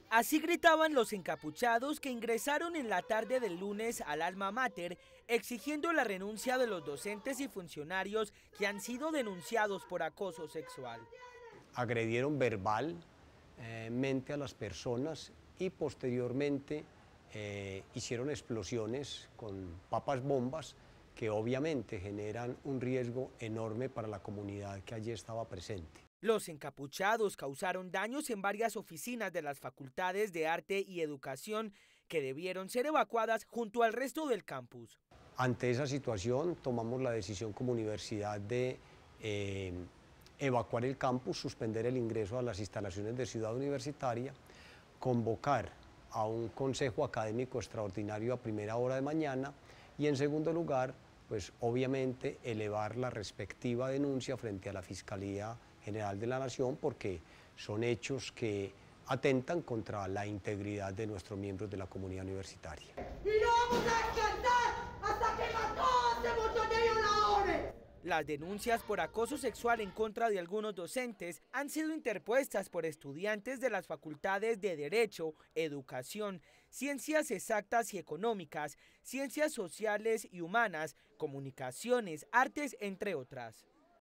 Así gritaban los encapuchados que ingresaron en la tarde del lunes al alma mater, exigiendo la renuncia de los docentes y funcionarios que han sido denunciados por acoso sexual. Agredieron verbalmente a las personas y posteriormente hicieron explosiones con papas bombas que obviamente generan un riesgo enorme para la comunidad que allí estaba presente. Los encapuchados causaron daños en varias oficinas de las facultades de Arte y Educación que debieron ser evacuadas junto al resto del campus. Ante esa situación tomamos la decisión como universidad de evacuar el campus, suspender el ingreso a las instalaciones de Ciudad Universitaria, convocar a un consejo académico extraordinario a primera hora de mañana y en segundo lugar, pues obviamente elevar la respectiva denuncia frente a la Fiscalía General de la Nación porque son hechos que atentan contra la integridad de nuestros miembros de la comunidad universitaria. Y no vamos a descansar hasta que todos hemos tenido la hora. Las denuncias por acoso sexual en contra de algunos docentes han sido interpuestas por estudiantes de las facultades de Derecho, Educación, Ciencias Exactas y Económicas, Ciencias Sociales y Humanas, Comunicaciones, Artes, entre otras.